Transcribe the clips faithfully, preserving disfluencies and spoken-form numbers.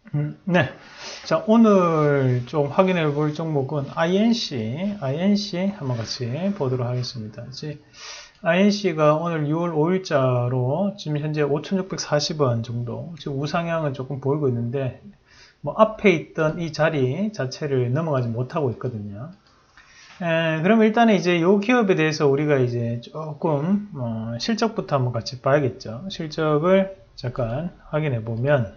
음, 네. 자, 오늘 좀 확인해 볼 종목은 아이엔씨, 아이엔씨 한번 같이 보도록 하겠습니다. 이제 아이엔씨가 오늘 유월 오일자로 지금 현재 오천육백사십 원 정도, 지금 우상향은 조금 보이고 있는데, 뭐 앞에 있던 이 자리 자체를 넘어가지 못하고 있거든요. 에, 그럼 일단은 이제 이 기업에 대해서 우리가 이제 조금 어, 실적부터 한번 같이 봐야겠죠. 실적을 잠깐 확인해 보면,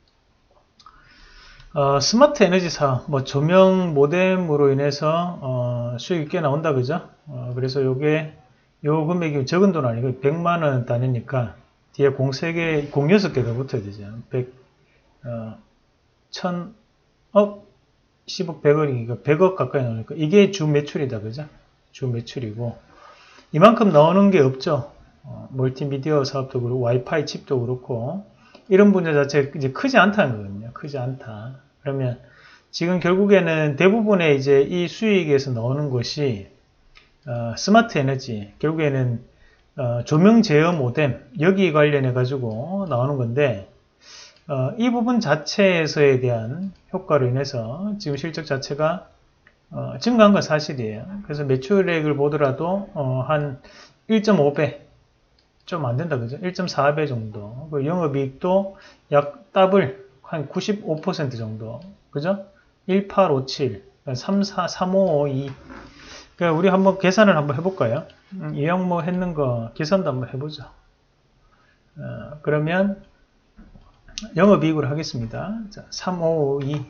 어, 스마트 에너지사, 뭐 조명 모뎀으로 인해서 어, 수익이 꽤 나온다, 그죠? 어, 그래서 요게 요 금액이 적은 돈 아니고 백만 원 단위니까 뒤에 공 세 개, 공 여섯 개가 붙어야 되죠. 백, 어, 천, 억, 십억, 백억이니까 백억 가까이 나오니까 이게 주 매출이다, 그죠? 주 매출이고 이만큼 나오는 게 없죠. 어, 멀티미디어 사업도 그렇고 와이파이 칩도 그렇고 이런 분야 자체 이제 크지 않다는 거거든요. 크지 않다. 그러면 지금 결국에는 대부분의 이제 이 수익에서 나오는 것이 어, 스마트 에너지, 결국에는 어, 조명 제어 모뎀 여기 관련해 가지고 나오는 건데 어, 이 부분 자체에서에 대한 효과로 인해서 지금 실적 자체가 어, 증가한 건 사실이에요. 그래서 매출액을 보더라도 어, 한 일 점 오 배 좀 안 된다, 그죠? 일 점 사 배 정도. 그 영업이익도 약 더블, 한 구십오 퍼센트 정도. 그죠? 일팔오칠, 삼사, 삼오오이. 그러니까 우리 한번 계산을 한번 해볼까요? 음, 이 항목 했는 거 계산도 한번 해보죠. 어, 그러면 영업이익으로 하겠습니다. 자, 삼오오이,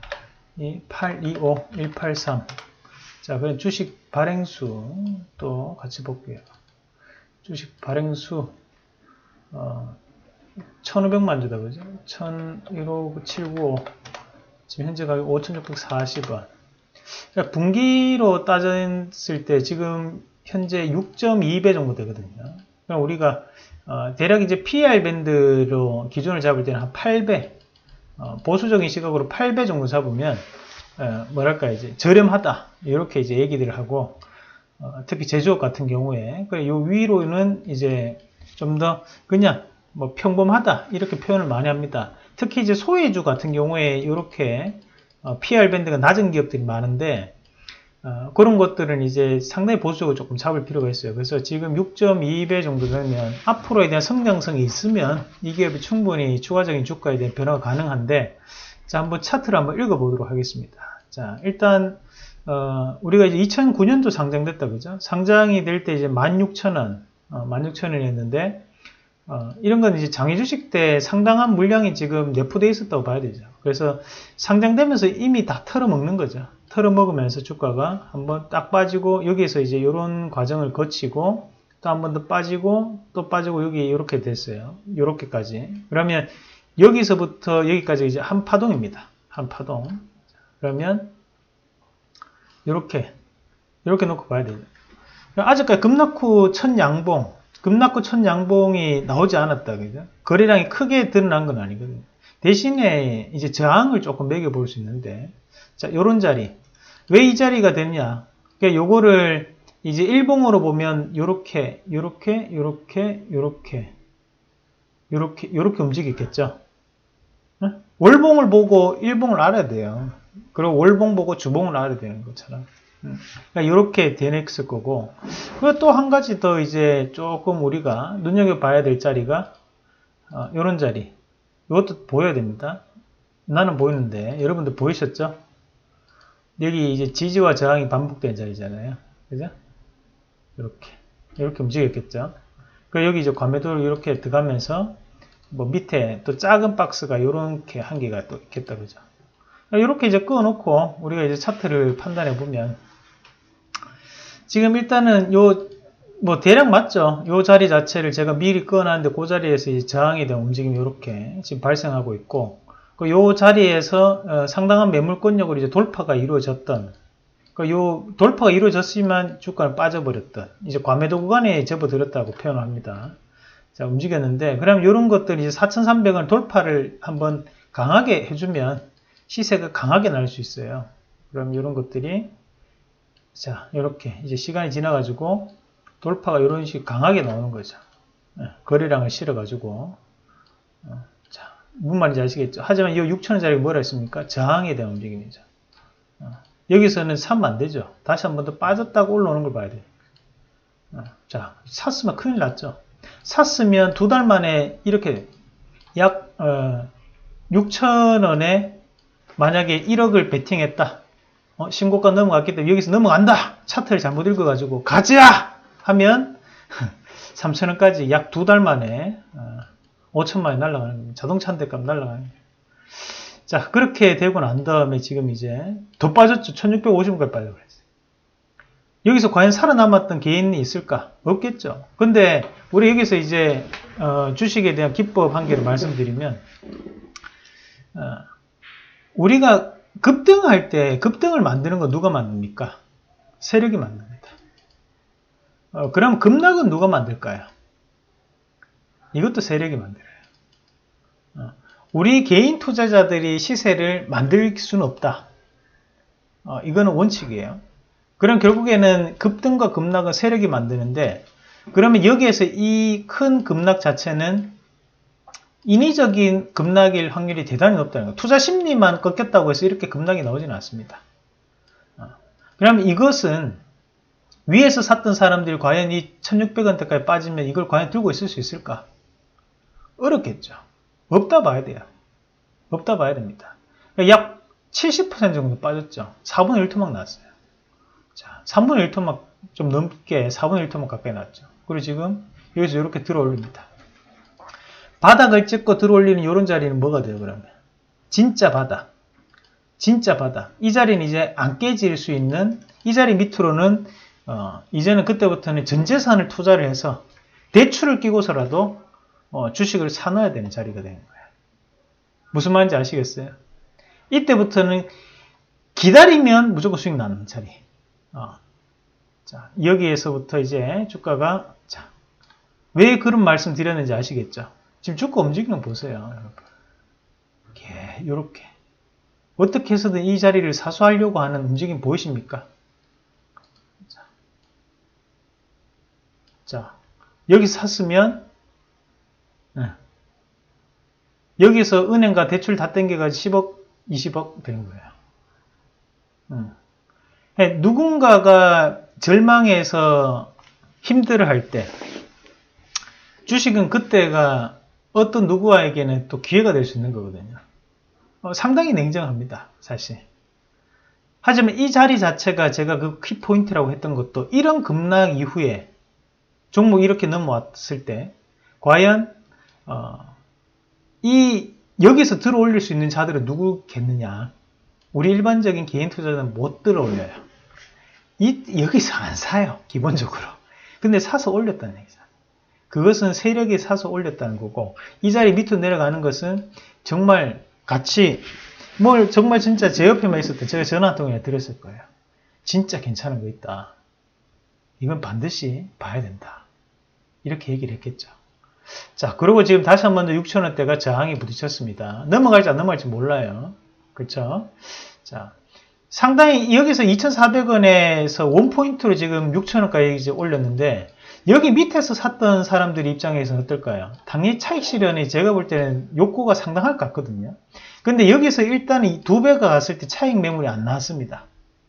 팔이오, 일팔삼. 자, 그럼 주식 발행수 또 같이 볼게요. 주식 발행수 어, 천오백만 주다, 그죠? 천백십오, 지금 현재 가격 오천육백사십 원. 그러니까 분기로 따졌을 때 지금 현재 육 점 이 배 정도 되거든요. 그럼 우리가 어, 대략 이제 피이알 밴드로 기준을 잡을 때는 한 팔 배, 어, 보수적인 시각으로 팔 배 정도 잡으면 어, 뭐랄까 이제 저렴하다 이렇게 이제 얘기들을 하고 어, 특히 제조업 같은 경우에 그래 요 위로는 이제 좀 더 그냥 뭐 평범하다 이렇게 표현을 많이 합니다. 특히 이제 소외주 같은 경우에 이렇게 어, 피이알 밴드가 낮은 기업들이 많은데 어, 그런 것들은 이제 상당히 보수적으로 조금 잡을 필요가 있어요. 그래서 지금 육 점 이 배 정도 되면 앞으로에 대한 성장성이 있으면 이 기업이 충분히 추가적인 주가에 대한 변화가 가능한데 자 한번 차트를 한번 읽어보도록 하겠습니다. 자 일단 어, 우리가 이제 이천구 년도 상장됐다, 그죠? 상장이 될 때 이제 만 육천 원, 어, 만 육천 원이었는데, 어, 이런 건 이제 장외 주식 때 상당한 물량이 지금 내포되어 있었다고 봐야 되죠. 그래서 상장되면서 이미 다 털어먹는 거죠. 털어먹으면서 주가가 한번 딱 빠지고, 여기에서 이제 이런 과정을 거치고, 또 한 번 더 빠지고, 또 빠지고, 여기 이렇게 됐어요. 이렇게까지. 그러면 여기서부터 여기까지 이제 한 파동입니다. 한 파동. 그러면, 이렇게 이렇게 놓고 봐야 돼요. 아직까지 급락후 첫 양봉, 급락후 첫 양봉이 나오지 않았다, 그죠? 거래량이 크게 드러난 건 아니거든요. 대신에 이제 저항을 조금 매겨볼 수 있는데, 자, 요런 자리. 왜 이 자리가 되냐? 그러니까 요거를 이제 일봉으로 보면 요렇게, 요렇게, 요렇게, 요렇게, 요렇게, 요렇게 움직이겠죠? 월봉을 보고 일봉을 알아야 돼요. 그리고 월봉 보고 주봉을 알아야 되는 것처럼. 그러니까 이렇게 되냈을 거고. 그리고 또 한 가지 더 이제 조금 우리가 눈여겨봐야 될 자리가, 어, 이런 자리. 이것도 보여야 됩니다. 나는 보이는데, 여러분들 보이셨죠? 여기 이제 지지와 저항이 반복된 자리잖아요. 그죠? 이렇게. 이렇게 움직였겠죠? 그 여기 이제 과매도를 이렇게 들어가면서, 뭐 밑에 또 작은 박스가 이렇게 한 개가 또 있겠다, 그죠? 이렇게 이제 끊어놓고 우리가 이제 차트를 판단해 보면 지금 일단은 요 뭐 대략 맞죠? 요 자리 자체를 제가 미리 끊어놨는데 그 자리에서 이제 저항에 대한 움직임이 이렇게 지금 발생하고 있고 요 자리에서 어 상당한 매물권력으로 이제 돌파가 이루어졌던 요 돌파가 이루어졌지만 주가는 빠져버렸던 이제 과매도 구간에 접어들었다고 표현을 합니다. 자, 움직였는데, 그럼 이런 것들 이제 사천삼백 원 돌파를 한번 강하게 해주면 시세가 강하게 날 수 있어요. 그럼 이런 것들이, 자, 이렇게 이제 시간이 지나가지고 돌파가 이런 식으로 강하게 나오는 거죠. 거래량을 실어가지고, 자, 무슨 말인지 아시겠죠? 하지만 이 육천 원짜리가 뭐라 했습니까? 저항에 대한 움직임이죠. 어, 여기서는 사면 안 되죠. 다시 한 번 더 빠졌다고 올라오는 걸 봐야 돼요. 어, 자, 샀으면 큰일 났죠. 샀으면 두 달 만에 이렇게 약 어, 육천 원에 만약에 일억을 베팅했다. 어, 신고가 넘어갔기 때문에 여기서 넘어간다. 차트를 잘못 읽어가지고 가자 하면 삼천 원까지 약 두 달 만에 어, 오천만 원 날아가는 겁니다. 자동차 한 대 값 날아가는 거예요. 자, 그렇게 되고 난 다음에 지금 이제 더 빠졌죠. 천육백오십 원까지 빠져버렸어요. 여기서 과연 살아남았던 개인이 있을까? 없겠죠. 근데 우리 여기서 이제 어, 주식에 대한 기법 한 개를 말씀드리면 어, 우리가 급등할 때 급등을 만드는 건 누가 만듭니까? 세력이 만듭니다. 어, 그럼 급락은 누가 만들까요? 이것도 세력이 만들어요. 어, 우리 개인 투자자들이 시세를 만들 수는 없다. 어, 이거는 원칙이에요. 그럼 결국에는 급등과 급락은 세력이 만드는데, 그러면 여기에서 이 큰 급락 자체는 인위적인 급락일 확률이 대단히 높다는 거예요. 투자 심리만 꺾였다고 해서 이렇게 급락이 나오지는 않습니다. 어, 그럼 이것은 위에서 샀던 사람들이 과연 이 천육백 원대까지 빠지면 이걸 과연 들고 있을 수 있을까? 어렵겠죠. 없다 봐야 돼요. 없다 봐야 됩니다. 약 칠십 퍼센트 정도 빠졌죠. 사분의 일 토막 났어요. 자, 삼분의 일 토막 좀 넘게 사분의 일 토막 가까이 났죠. 그리고 지금 여기서 이렇게 들어 올립니다. 바닥을 찍고 들어 올리는 이런 자리는 뭐가 돼요, 그러면? 진짜 바닥. 진짜 바닥. 이 자리는 이제 안 깨질 수 있는, 이 자리 밑으로는, 어, 이제는 그때부터는 전 재산을 투자를 해서 대출을 끼고서라도 어, 주식을 사놔야 되는 자리가 되는 거예요. 무슨 말인지 아시겠어요? 이때부터는 기다리면 무조건 수익 나는 자리. 어. 자, 여기에서부터 이제 주가가, 자, 왜 그런 말씀 드렸는지 아시겠죠? 지금 주가 움직이는 거 보세요, 여러분. 이렇게, 요렇게. 어떻게 해서든 이 자리를 사수하려고 하는 움직임 보이십니까? 자, 자 여기 샀으면, 네. 여기서 은행과 대출 다 땡겨가지고 십억, 이십억 되는 거예요. 음. 누군가가 절망해서 힘들어할 때 주식은 그때가 어떤 누구에게는 또 기회가 될 수 있는 거거든요. 어, 상당히 냉정합니다, 사실. 하지만 이 자리 자체가 제가 그 키포인트라고 했던 것도 이런 급락 이후에 종목이 이렇게 넘어왔을 때 과연 어, 이 여기서 들어 올릴 수 있는 자들은 누구겠느냐? 우리 일반적인 개인 투자자는 못 들어 올려요. 이, 여기서 안 사요, 기본적으로. 근데 사서 올렸다는 얘기죠. 그것은 세력이 사서 올렸다는 거고, 이 자리 밑으로 내려가는 것은 정말 같이, 뭘 정말 진짜 제 옆에만 있었던 제가 전화 한 통에 드렸을 거예요. 진짜 괜찮은 거 있다. 이건 반드시 봐야 된다. 이렇게 얘기를 했겠죠. 자, 그리고 지금 다시 한 번 더 육천 원대가 저항에 부딪혔습니다. 넘어갈지 안 넘어갈지 몰라요. 그렇죠? 자, 상당히 여기서 이천사백 원에서 원포인트로 지금 육천 원까지 이제 올렸는데 여기 밑에서 샀던 사람들 입장에서는 어떨까요? 당연히 차익 실현이 제가 볼 때는 욕구가 상당할 것 같거든요. 근데 여기서 일단 두 배가 갔을 때 차익 매물이 안 나왔습니다.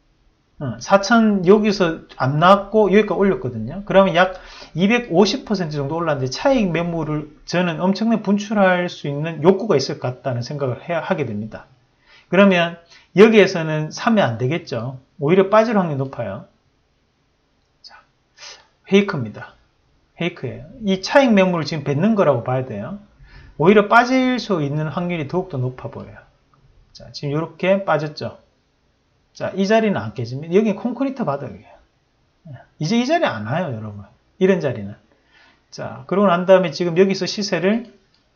사천 여기서 안 나왔고 여기까지 올렸거든요. 그러면 약 이백오십 퍼센트 정도 올랐는데 차익 매물을 저는 엄청나게 분출할 수 있는 욕구가 있을 것 같다는 생각을 해야 하게 됩니다. 그러면 여기에서는 사면 안 되겠죠. 오히려 빠질 확률이 높아요. 자, 페이크입니다. 페이크예요. 이 차익 매물을 지금 뱉는 거라고 봐야 돼요. 오히려 빠질 수 있는 확률이 더욱더 높아 보여요. 자, 지금 이렇게 빠졌죠. 자, 이 자리는 안 깨집니다. 여기 콘크리트 바닥이에요. 이제 이 자리 안 와요, 여러분. 이런 자리는. 자, 그러고 난 다음에 지금 여기서 시세를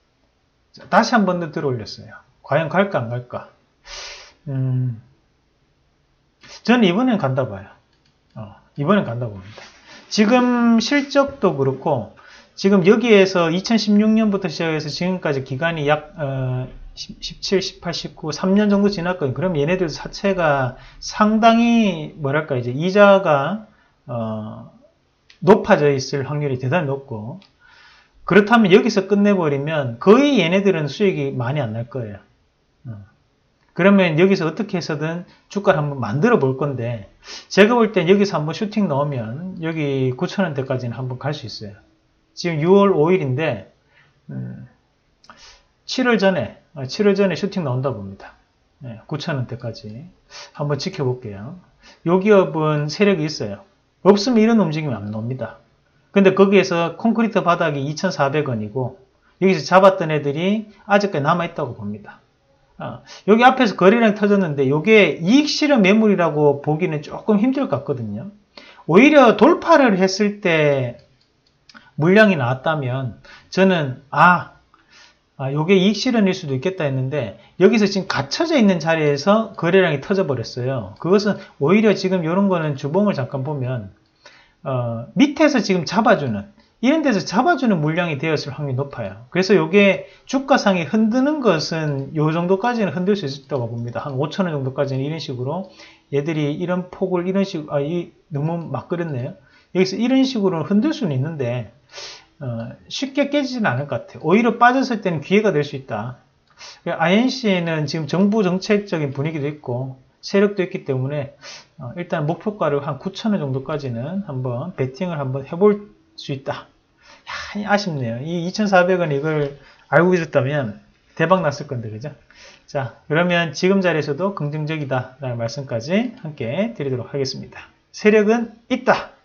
다시 한 번 더 들어 올렸어요. 과연 갈까, 안 갈까? 음, 저는 이번엔 간다 봐요. 어, 이번엔 간다 봅니다. 지금 실적도 그렇고, 지금 여기에서 이천십육 년부터 시작해서 지금까지 기간이 약, 어, 십칠, 십팔, 십구, 삼 년 정도 지났거든요. 그럼 얘네들 자체가 상당히, 뭐랄까, 이제 이자가, 어, 높아져 있을 확률이 대단히 높고, 그렇다면 여기서 끝내버리면 거의 얘네들은 수익이 많이 안 날 거예요. 그러면 여기서 어떻게 해서든 주가를 한번 만들어 볼 건데, 제가 볼 땐 여기서 한번 슈팅 넣으면 여기 구천 원대까지는 한번 갈 수 있어요. 지금 유월 오일인데 음, 칠월 전에 칠월 전에 슈팅 나온다 봅니다. 네, 구천 원대까지 한번 지켜볼게요. 요 기업은 세력이 있어요. 없으면 이런 움직임이 안 나옵니다. 근데 거기에서 콘크리트 바닥이 이천사백 원이고 여기서 잡았던 애들이 아직까지 남아있다고 봅니다. 아, 여기 앞에서 거래량이 터졌는데 이게 이익 실현 매물이라고 보기는 조금 힘들 것 같거든요. 오히려 돌파를 했을 때 물량이 나왔다면 저는 아, 아 요게 이익 실현일 수도 있겠다 했는데 여기서 지금 갇혀져 있는 자리에서 거래량이 터져 버렸어요. 그것은 오히려 지금 이런 거는 주봉을 잠깐 보면 어, 밑에서 지금 잡아주는 이런 데서 잡아주는 물량이 되었을 확률이 높아요. 그래서 이게 주가상이 흔드는 것은 이 정도까지는 흔들 수 있다고 봅니다. 한 오천 원 정도까지는 이런 식으로 얘들이 이런 폭을 이런 식으로 아, 이 너무 막 그렸네요. 여기서 이런 식으로 흔들 수는 있는데 어, 쉽게 깨지지는 않을 것 같아요. 오히려 빠졌을 때는 기회가 될 수 있다. 아이엔씨에는 지금 정부 정책적인 분위기도 있고 세력도 있기 때문에 어, 일단 목표가를 한 구천 원 정도까지는 한번 베팅을 한번 해볼 수 있다. 야, 아쉽네요. 이 이천사백 원 이걸 알고 있었다면 대박 났을 건데, 그죠? 자, 그러면 지금 자리에서도 긍정적이다 라는 말씀까지 함께 드리도록 하겠습니다. 세력은 있다.